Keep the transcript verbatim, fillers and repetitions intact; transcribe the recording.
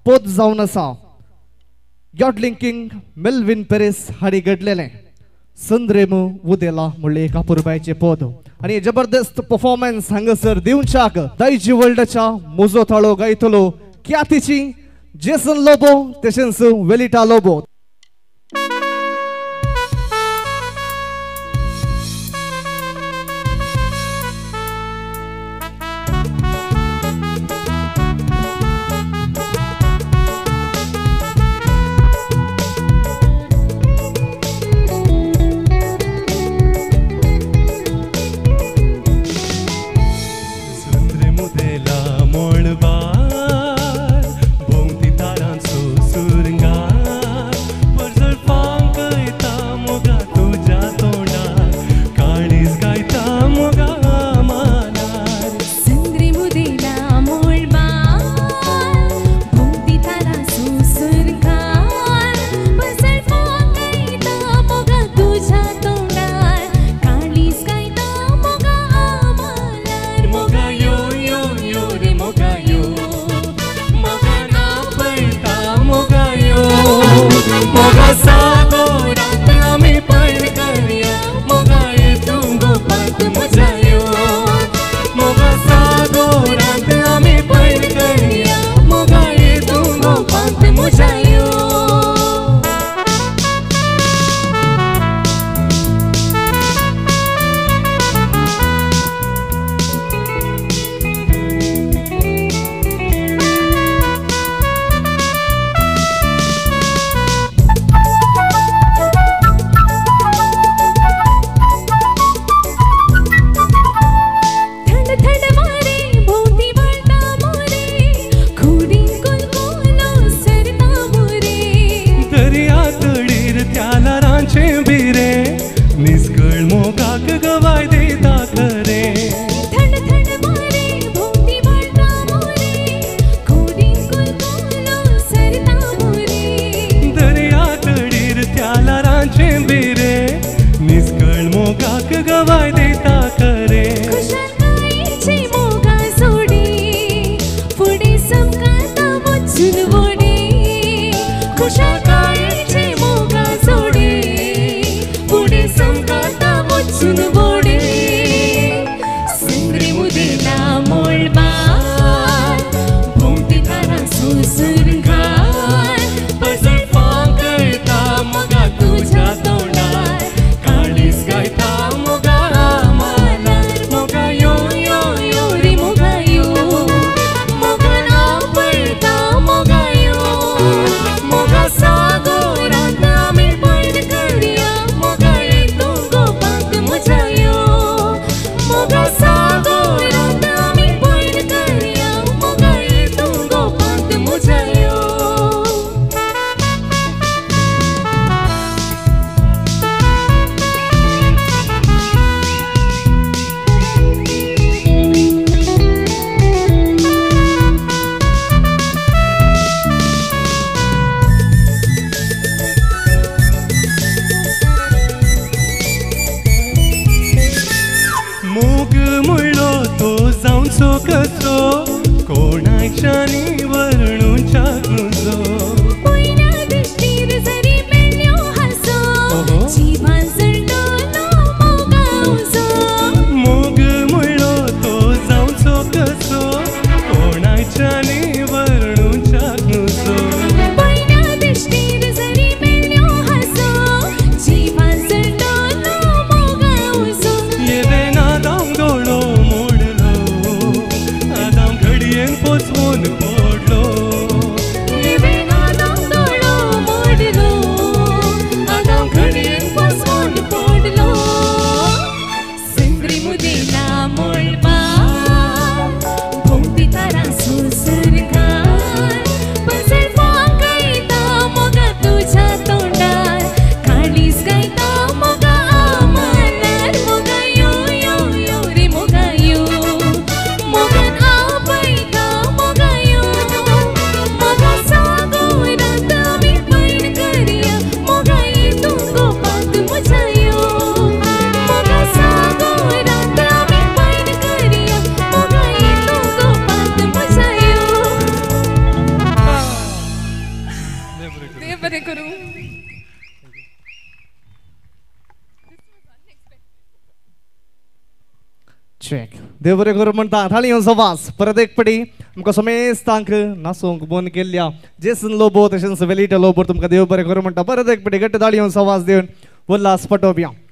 पोत जावन आसा यॉडलिंकिंग मेल्विन पेरेस हाडी घडलेले संद्रेमू उदेला म्हणले कापूरबायचे पद आणि जबरदस्त परफॉर्मन्स हांगासर दिवच्याक दायजी वर्ल्डच्या मोजो थाळो गायतलो ख्यातीची जेसन लोबो तशेंच वेलिटा लोबो देव बरें करूं. चेक देव बरें करूं म्हणटा थाळी घेवन सवास परत एक पटी तुमकां समेस्तांक नासूंक बोन केल्ल्या जेसन लोबो तशेंच वेलिटा लोबो तुमकां देव बरें करूं म्हणटा परत एक पटी गट्ट थाळी घेवन सवास दिवन उल्हास पटोवया.